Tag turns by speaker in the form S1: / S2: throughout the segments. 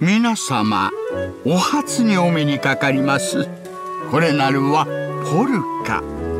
S1: 皆様、お初にお目にかかります。これなるはポルカ。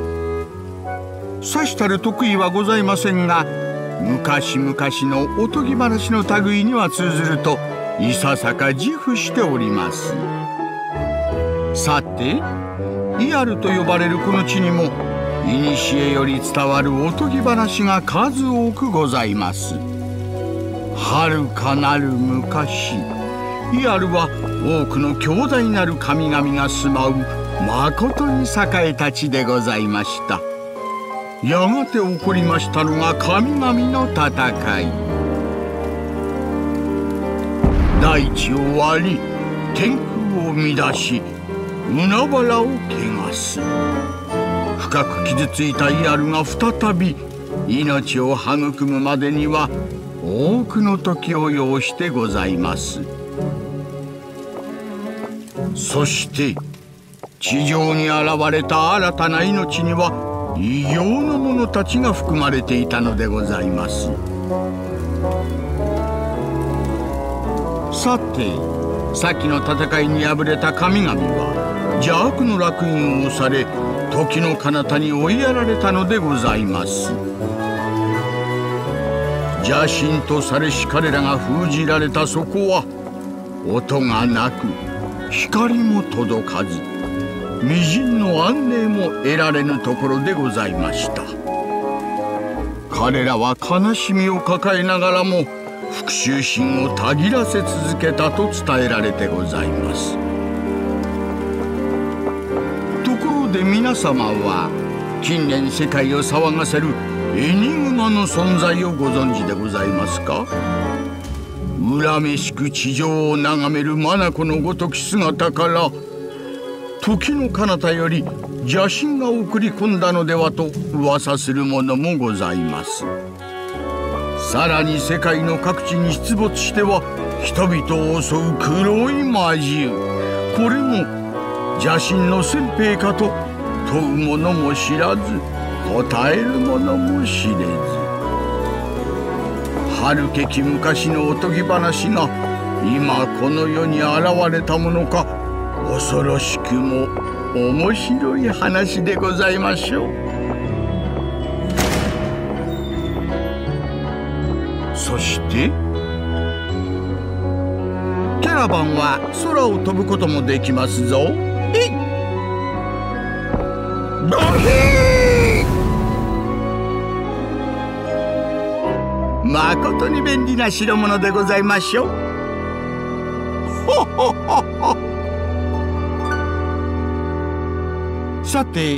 S1: さしたる得意はございませんが、昔々のおとぎ話の類には通ずるといささか自負しております。さて、イアルと呼ばれるこの地にも古より伝わるおとぎ話が数多くございます。遥かなる昔、イアルは多くの強大なる神々が住まうまことに栄えた地でございました。やがて起こりましたのが神々の戦い。大地を割り、天空を乱し、海原を汚す。深く傷ついたイアルが再び命を育むまでには多くの時を要してございます。そして地上に現れた新たな命には異形の者たちが含まれていたのでございます。さて、先の戦いに敗れた神々は邪悪の烙印を押され、時の彼方に追いやられたのでございます。邪神とされし彼らが封じられたそこは、音がなく光も届かず、微塵の安寧も得られぬところでございました。彼らは悲しみを抱えながらも復讐心をたぎらせ続けたと伝えられてございます。ところで皆様は近年世界を騒がせるエニグマの存在をご存知でございますか？恨めしく地上を眺める眼のごとき姿から、時の彼方より邪神が送り込んだのではと噂するものもございます。さらに世界の各地に出没しては人々を襲う黒い魔獣、これも邪神の先兵かと問う者も知らず、答える者も知れず、遥けき昔のおとぎ話が今この世に現れたものか、恐ろしくも面白い話でございましょう。そしてキャラバンは空を飛ぶこともできますぞ。えい！ドヒー！まことに便利な代物でございましょう。ほほほほ。さて、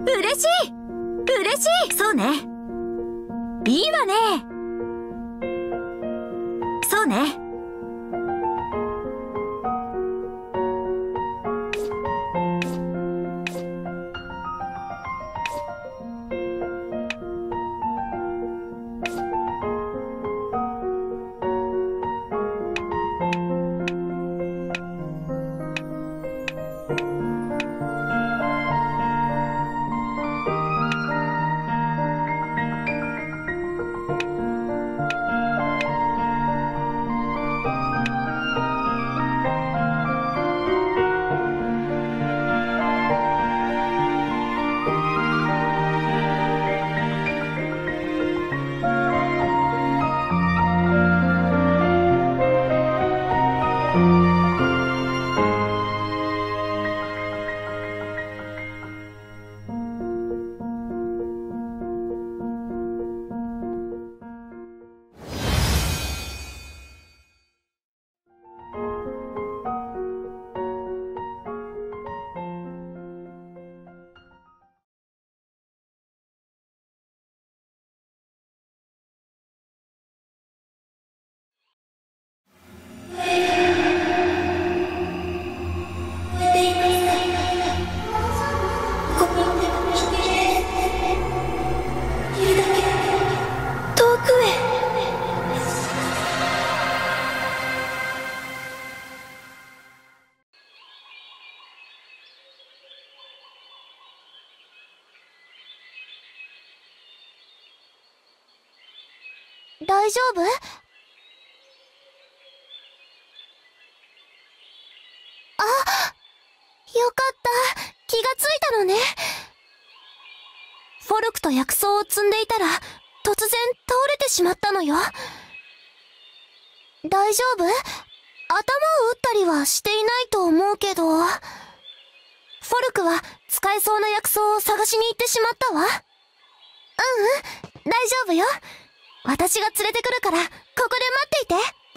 S2: 嬉しい嬉しい。そうね。いいわね。そうね。大丈夫？よかった。気がついたのね。フォルクと薬草を積んでいたら、突然倒れてしまったのよ。大丈夫？頭を打ったりはしていないと思うけど。フォルクは使えそうな薬草を探しに行ってしまったわ。大丈夫よ。私が連れてくるから、ここで待っていて。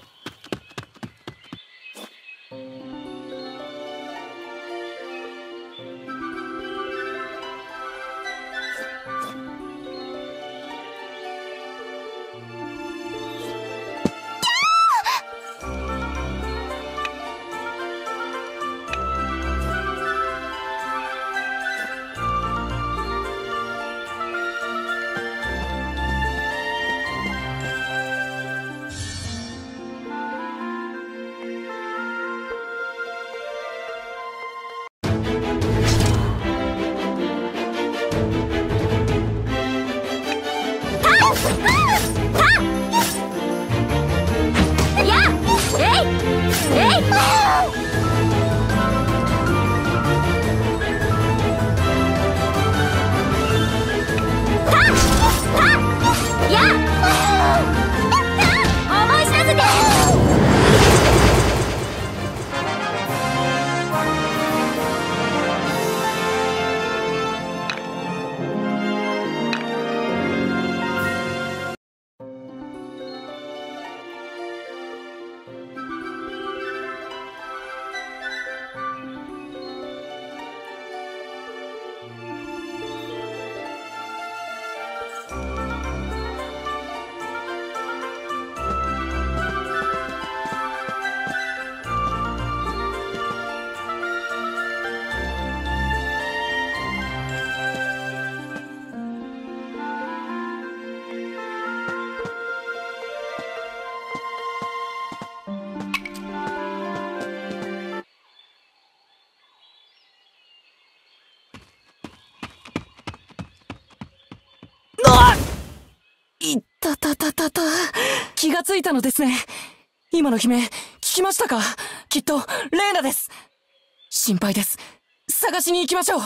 S3: 気がついたのですね。今の悲鳴、聞きましたか？きっと、レーナです。心配です。探しに行きましょう。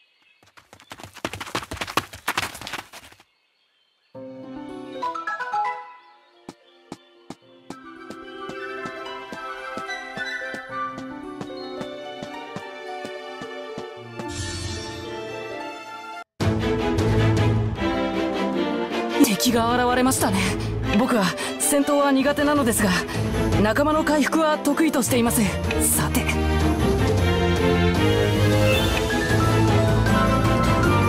S3: 敵が現れましたね。僕は戦闘は苦手なのですが、仲間の回復は得意としています。さて、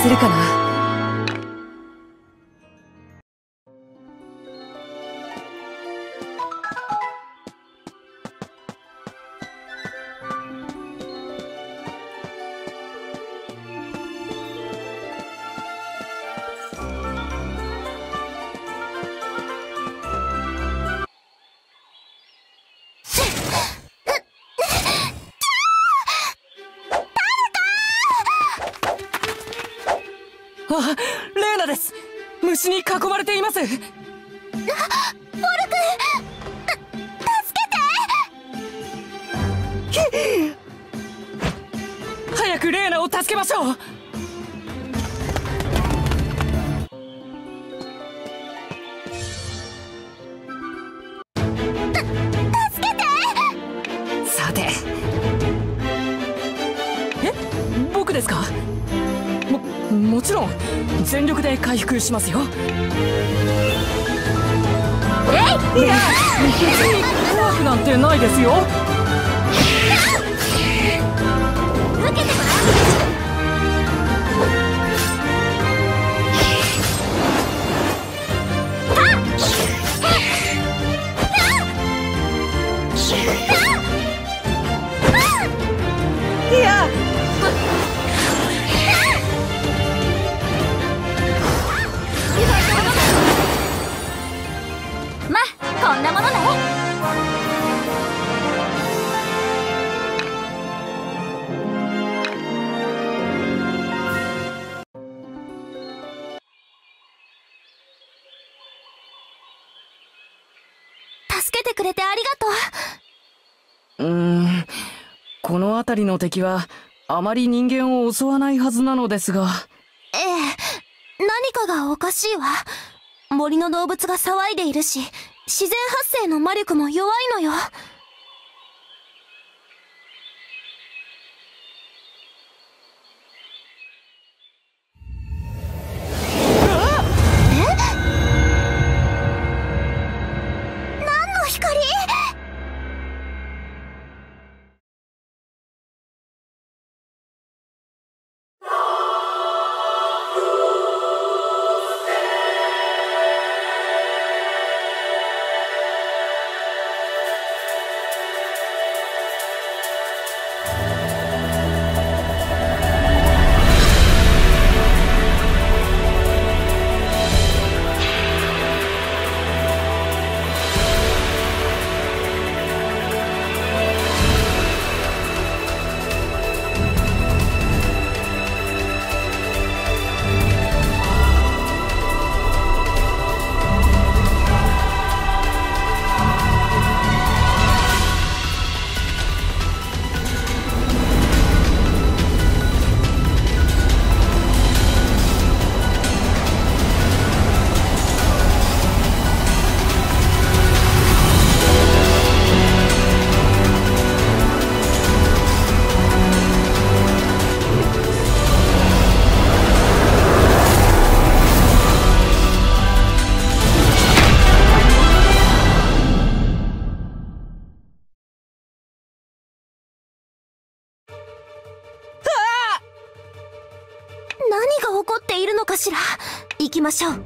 S3: せるかな。あ、レーナです。虫に囲まれています。フォルク、助けて。早くレーナを助けましょう。助けて。さて、僕ですか？もちろん全力で回復しますよ。いや、別に怖くなんてないですよ。受けてごらん。いや、こんなものね。助けてくれてありがとう。この辺りの敵はあまり人間を襲わないはずなのですが。ええ、何かがおかしいわ。森の動物が騒いでいるし、自然発生の魔力も弱いのよ。何の光？何が起こっているのかしら。行きましょう。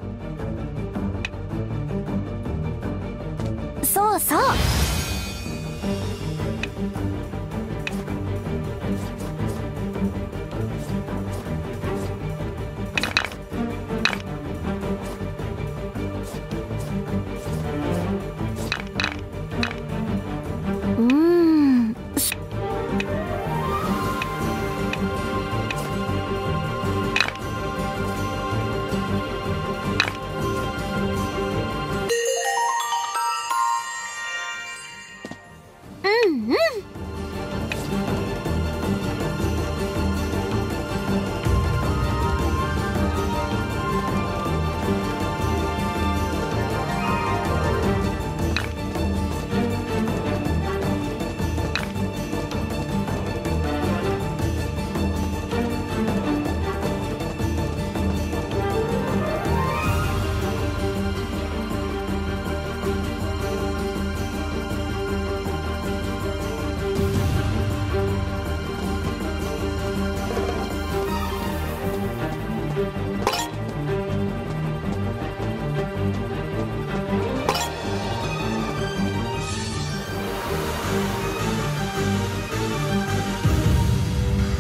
S3: そうそう。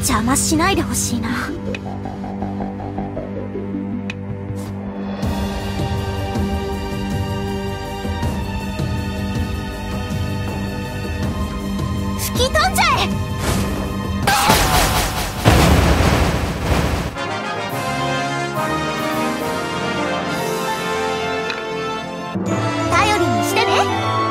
S2: 邪魔しないでほしいな。吹き飛んじゃえ。頼りにしてね。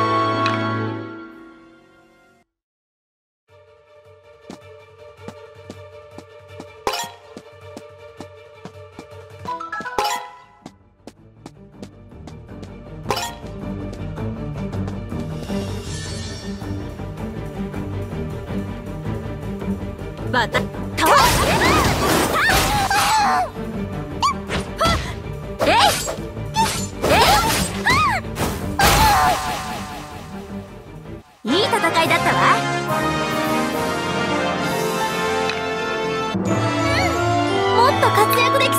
S2: またタワーいい戦いだったわ。もっと活躍できそう。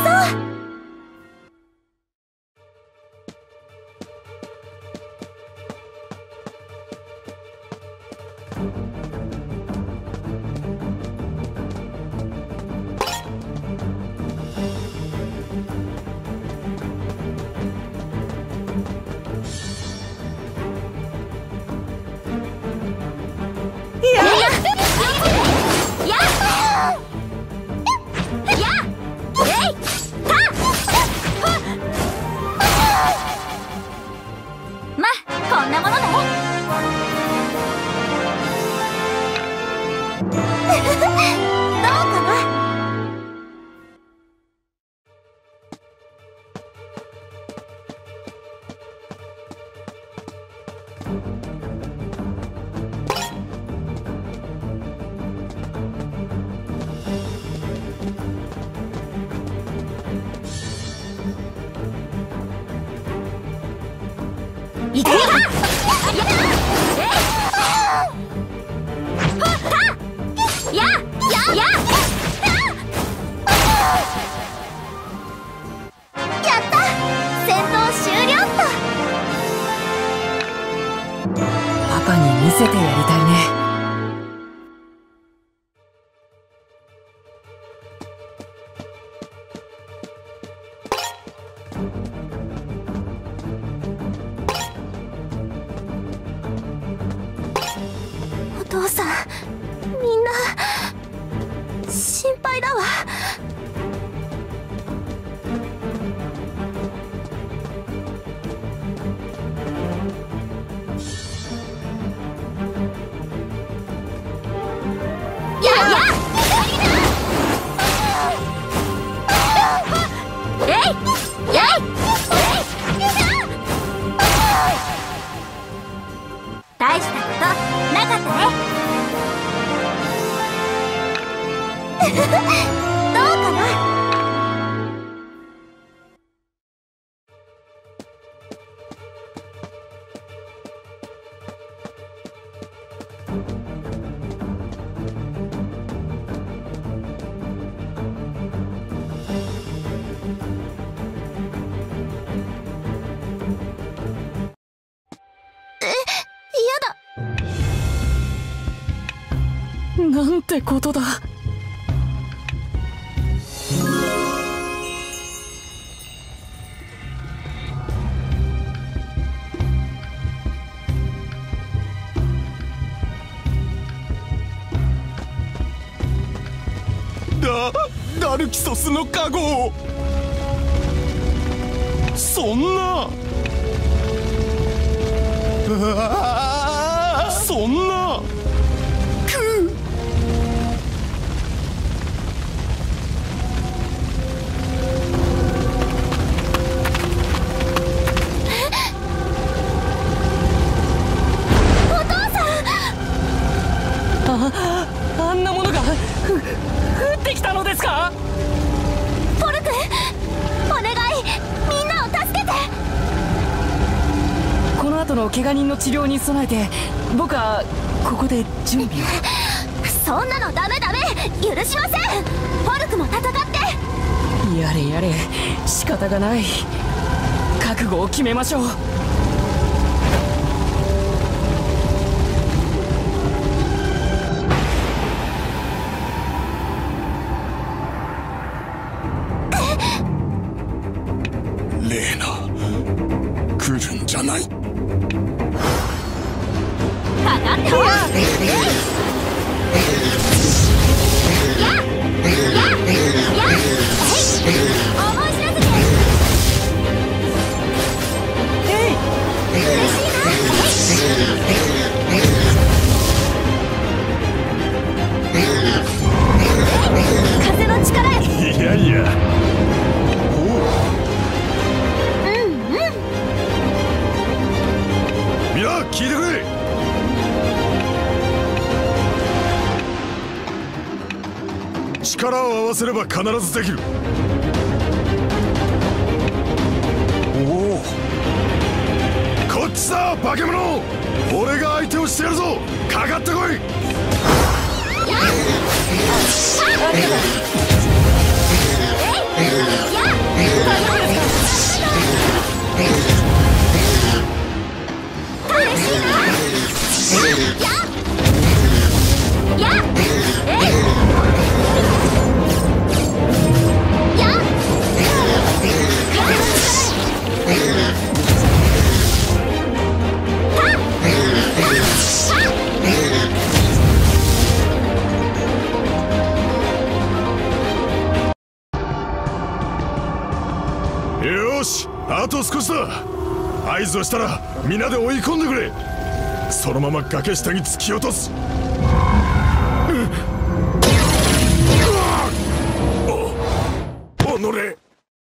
S2: いけ！
S3: パパに見せてやりたいね。
S2: お父さん、みんな心配だわ。大したことなかったね。どうかな。
S3: なんてことだ。
S4: ダルキソスの加護。そんなそんな
S3: あんなものが降ってきたのですか？
S2: ポルク、お願い、みんなを助けて。
S3: この後の怪我人の治療に備えて僕はここで準備を。
S2: そんなのダメダメ、許しません。ポルクも戦って。
S3: やれやれ、仕方がない。覚悟を決めましょう。
S2: かかってよ。風の力へ。
S4: いやいや。みんな聞いてくれ。力を合わせれば必ずできる。おお、こっちだ化け物。俺が相手をしてやるぞ。かかってこい。よし、あと少しだ。合図をしたら皆で追い込んでくれ。そのまま崖下に突き落とす。おのれ。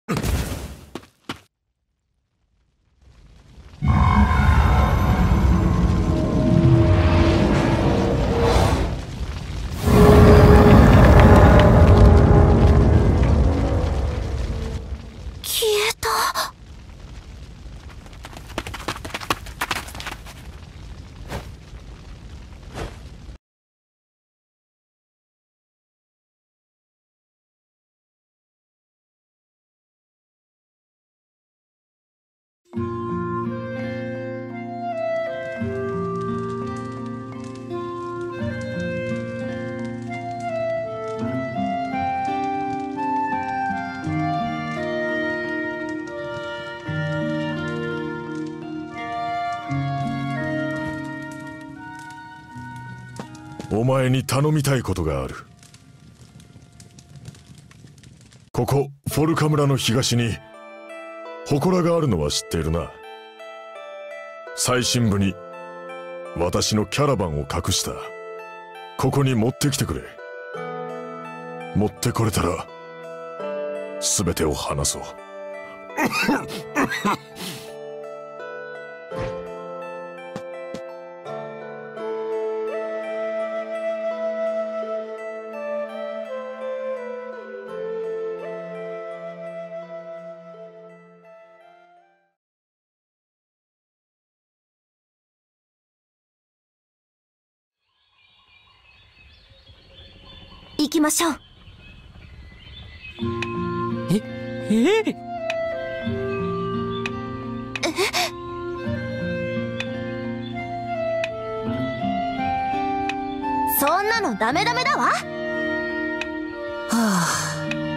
S4: お前に頼みたいことがある。ここフォルカ村の東に祠があるのは知っているな。最深部に私のキャラバンを隠した。ここに持ってきてくれ。持ってこれたら全てを話そう。
S2: 行きましょう。そんなのダメだわ。はあ。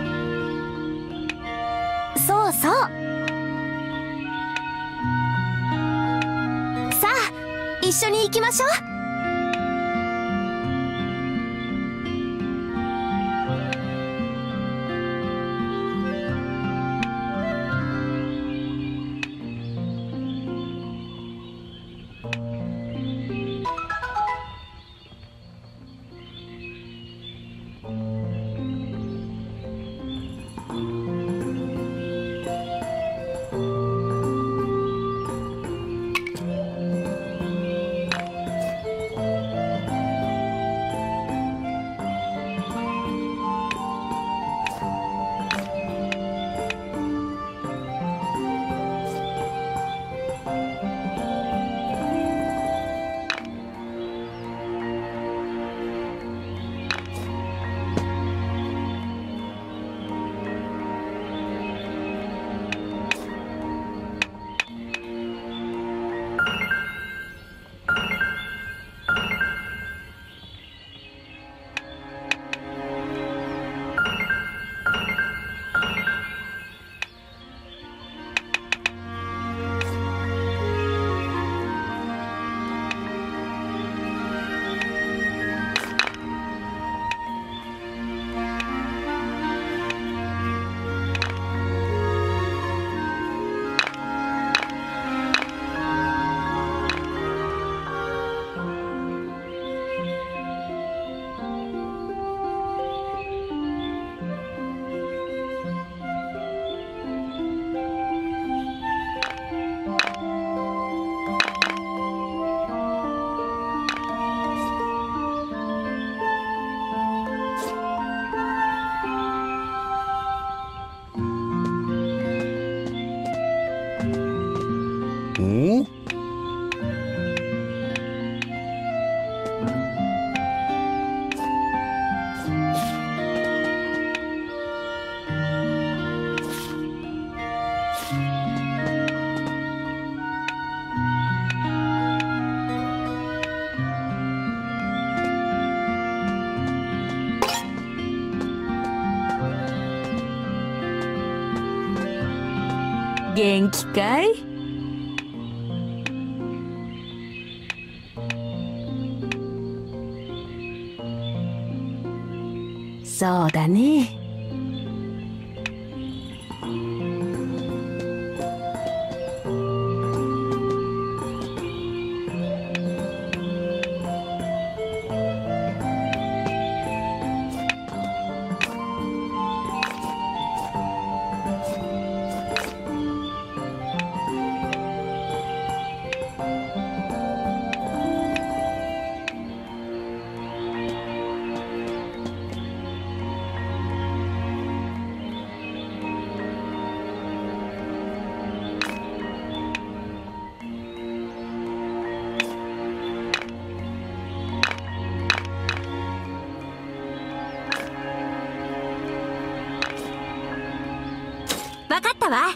S2: そうそう。さあ、一緒に行きましょう。
S5: お？
S6: 元気かい？そうだね。
S2: わかったわ。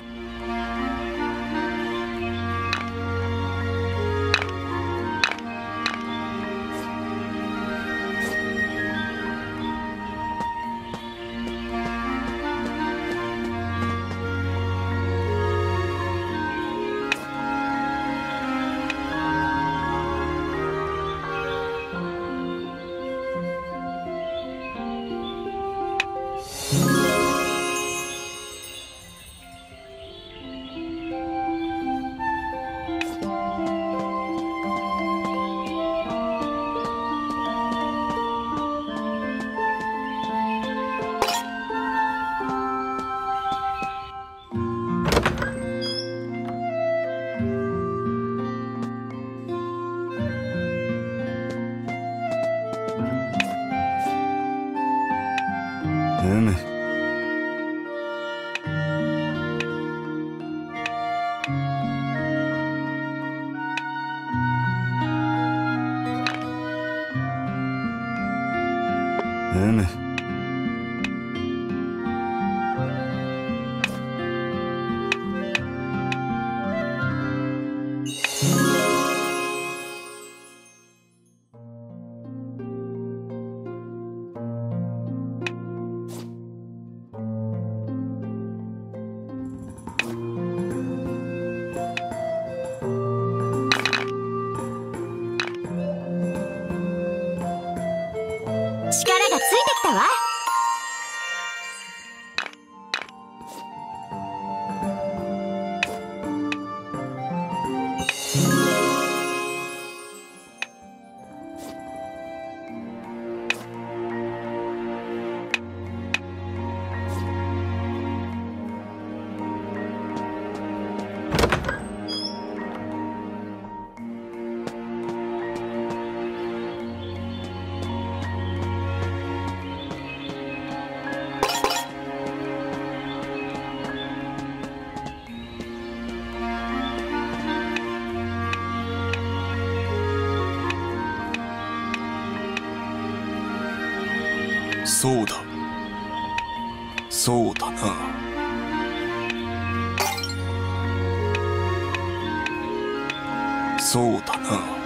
S2: 力がついてきたわ。
S5: そうだ。そうだな。そうだな。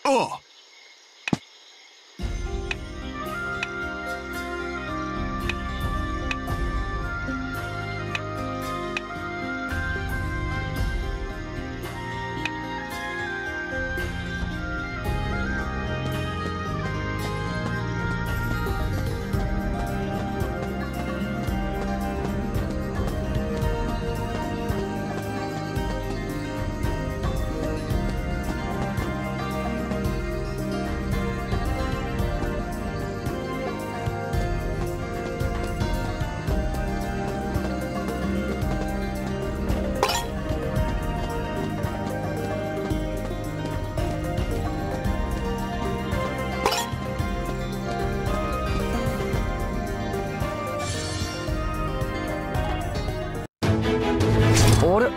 S5: ああ。
S3: あれ、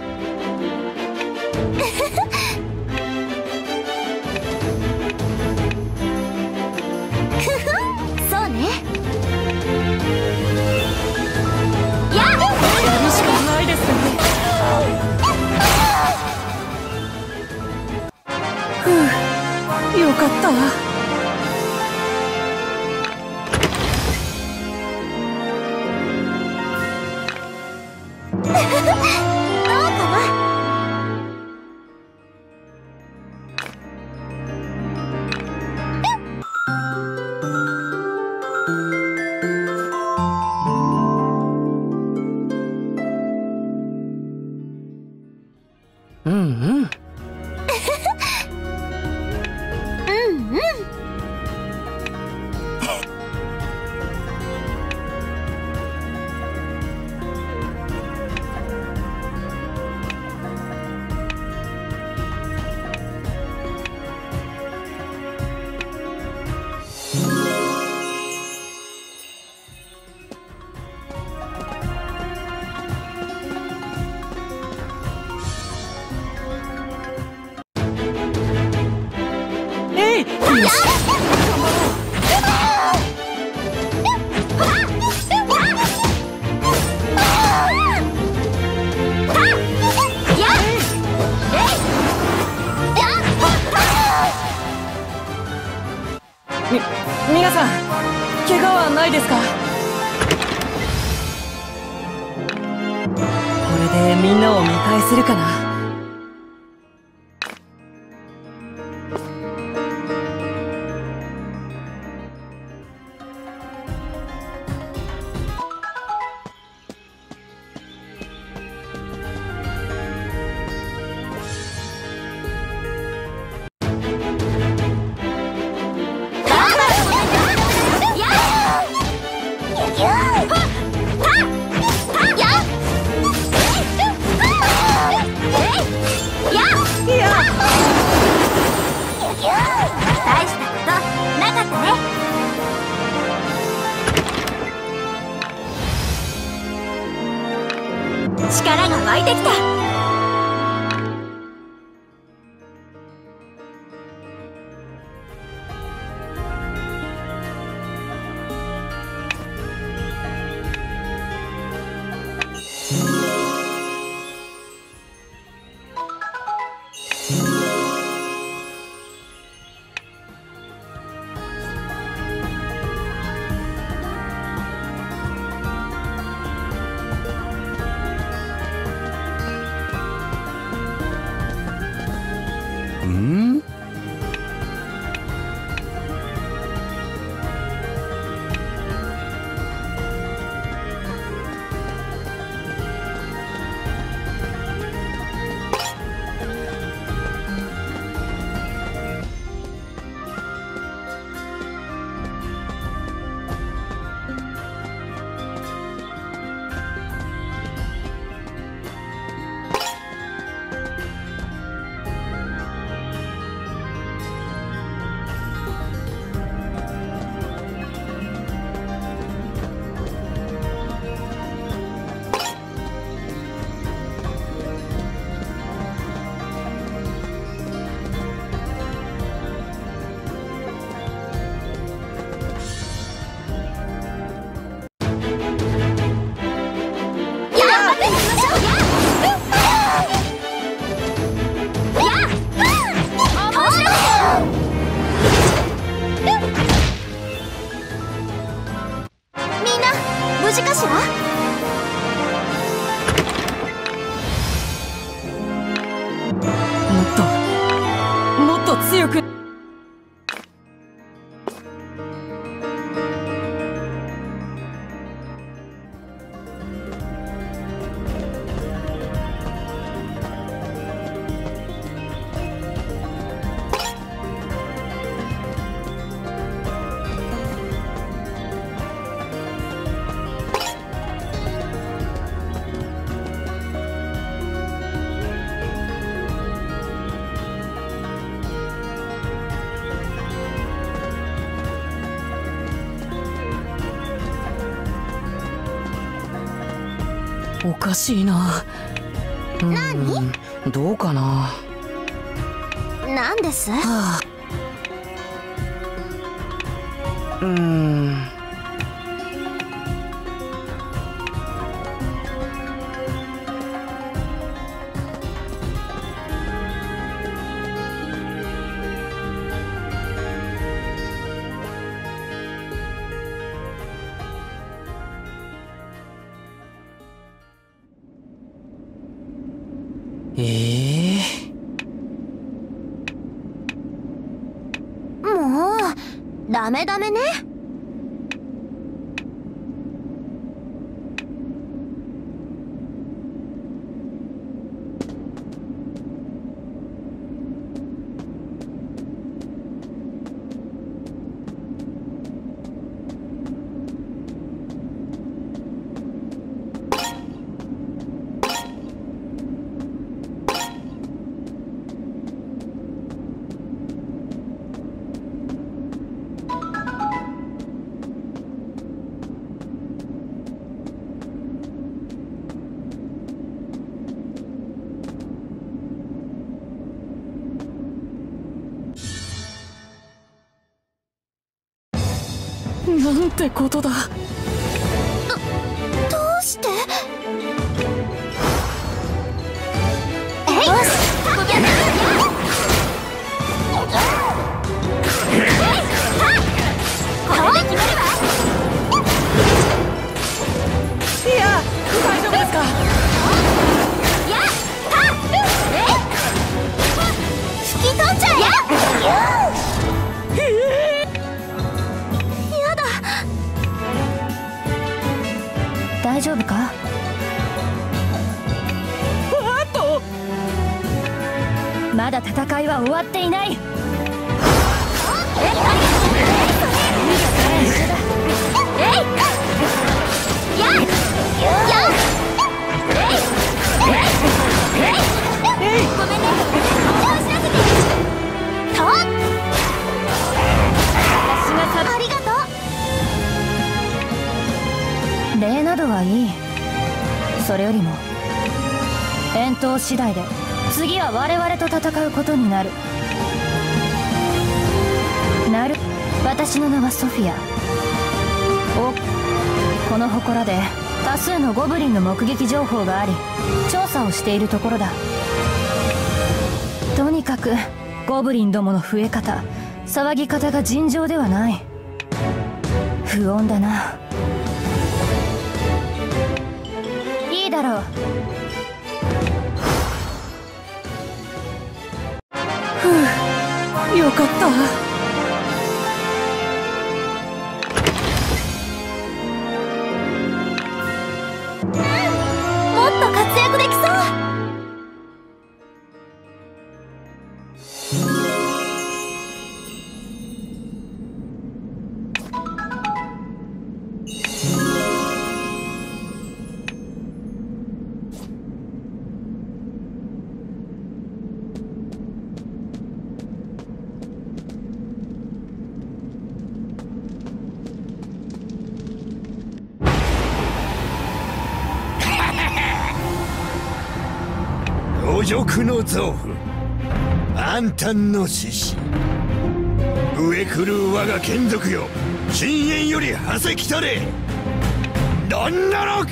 S2: そうね。やっ
S3: やるしかないですね。ふう、よかった。うんうん。えい！皆さん、怪我はないですか？これでみんなを見返せるかな。
S2: 大したことなかったね。力が湧いてきた。 じかしら？
S3: もっと強く。おかしいな。どうかな。
S2: なんです？
S3: はあ、
S2: もうダメダメね。
S3: なんてことだ。
S2: どうして？よし、これで決めるわ。
S3: いや、大丈夫ですか？
S2: 吹き飛んじゃえ。大丈夫か？まだ戦いは終わっていない。ありがとう。礼などはいい。それよりも返答次第で次は我々と戦うことになる。私の名はソフィア。この祠で多数のゴブリンの目撃情報があり調査をしているところだ。とにかくゴブリンどもの増え方、騒ぎ方が尋常ではない。不穏だな。いいだろう。
S3: よかった。
S2: もっと活躍できそう。
S7: 侮辱の臓腑、暗淡の獅子、上来る我が眷属よ、深淵よりはせきたれ。どんなのか。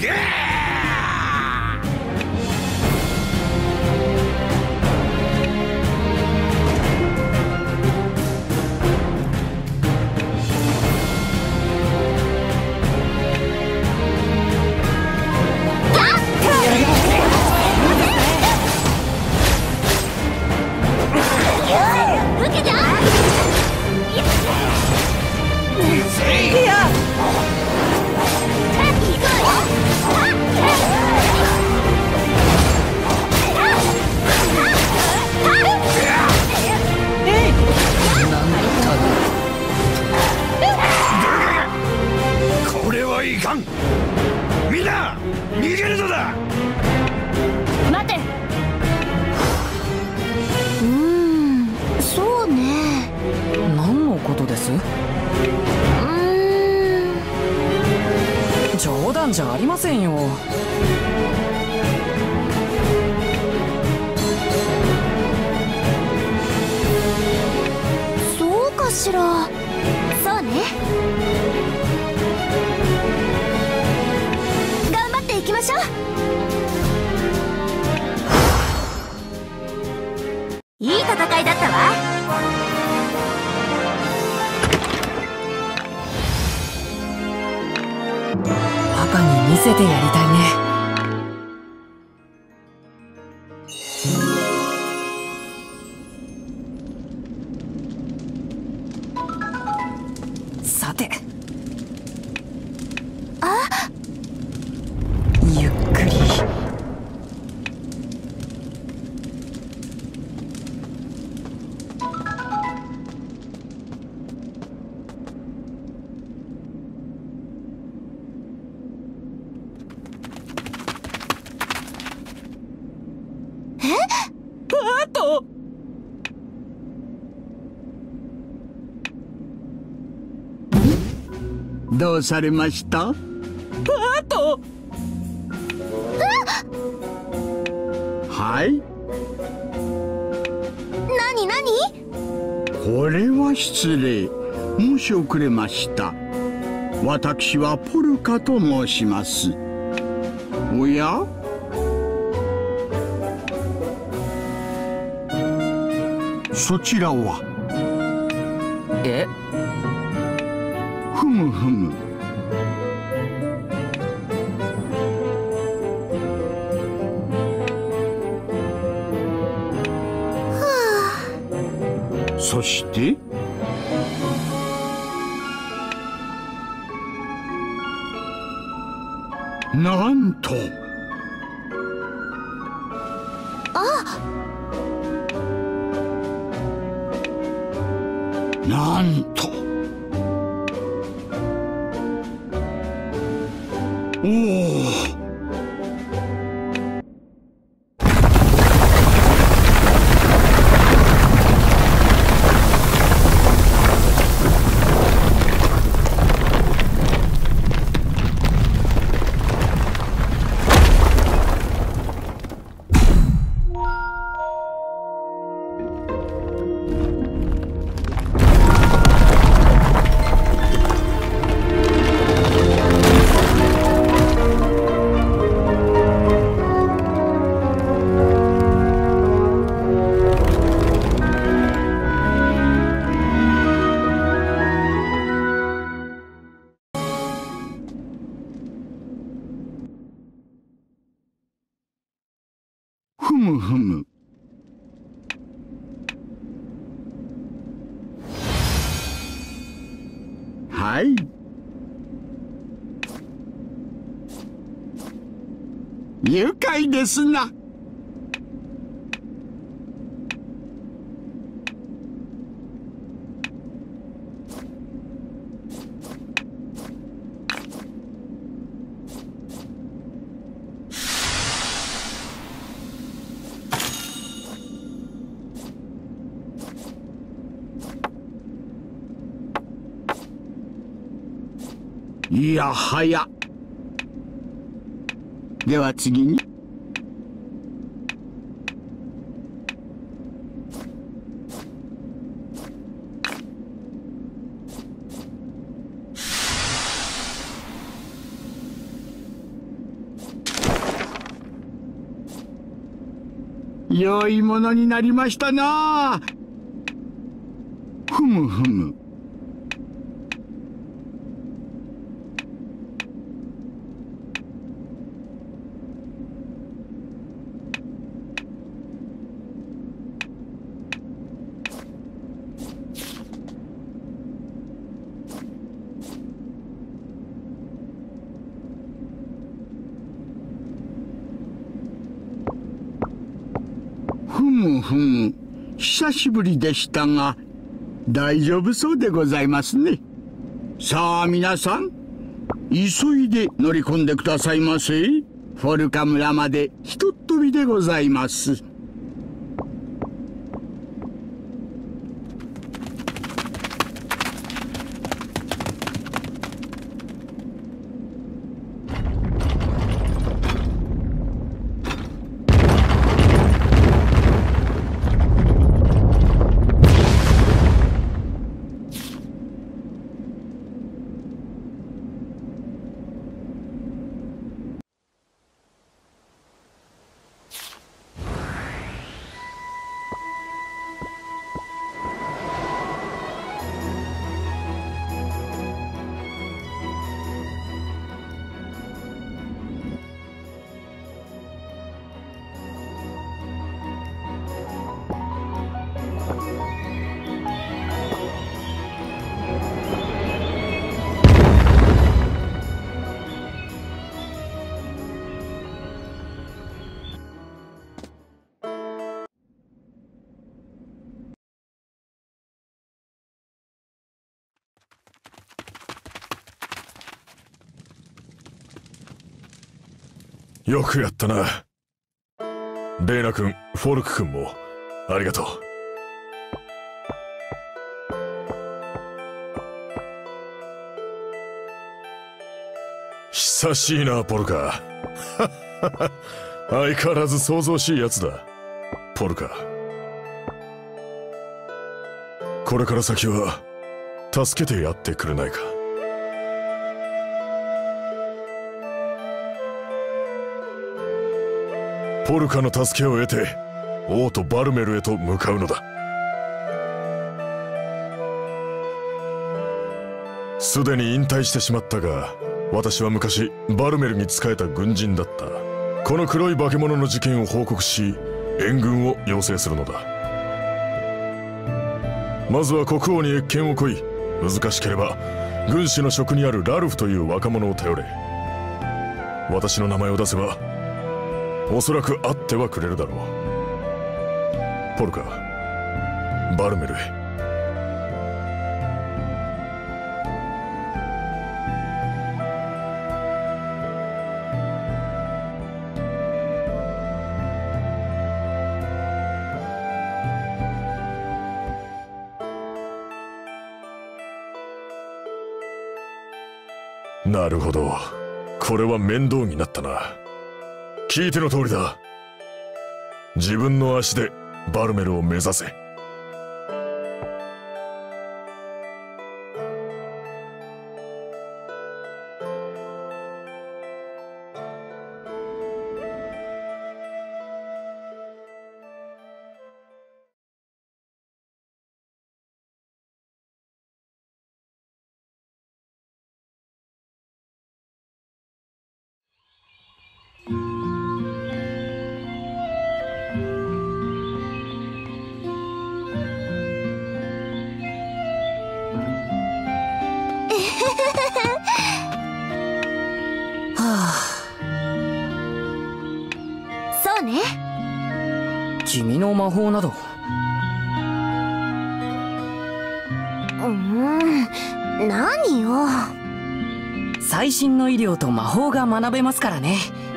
S3: ことです？冗談じゃありませんよ。
S2: そうかしら。そうね。頑張っていきましょう。いい戦いだったわ。
S3: パパに見せてやりたいね。さて、ゆっくり。
S1: どうされました？
S3: あと
S1: はい。
S2: なになに？
S1: これは失礼。申し遅れました。私はポルカと申します。おや？そちらは？
S3: え？
S1: ふむふむ。そしてなんと、なんと、おお。ふむふむ。はい。愉快ですな。いやはや。では次に。良いものになりましたな。ふむふむ。ふむふむ、久しぶりでしたが、大丈夫そうでございますね。さあ皆さん、急いで乗り込んでくださいませ。フォルカ村までひとっ飛びでございます。
S4: よくやったな。レイナ君、フォルク君もありがとう。久しいな、ポルカ。相変わらず騒々しいやつだ、ポルカ。これから先は助けてやってくれないか。ポルカの助けを得て王都バルメルへと向かうのだ。すでに引退してしまったが、私は昔バルメルに仕えた軍人だった。この黒い化け物の事件を報告し、援軍を要請するのだ。まずは国王に謁見をこい、難しければ軍師の職にあるラルフという若者を頼れ。私の名前を出せばおそらく会ってはくれるだろう。ポルカ、バルメルへ。なるほど、これは面倒になったな。聞いての通りだ。自分の足でバルメルを目指せ。
S2: そうね。
S3: 君の魔法など。
S2: 何よ。
S3: 最新の医療と魔法が学べますからね。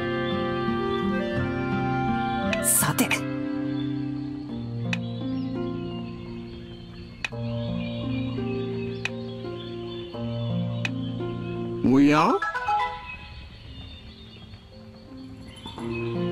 S3: さて、
S1: おや？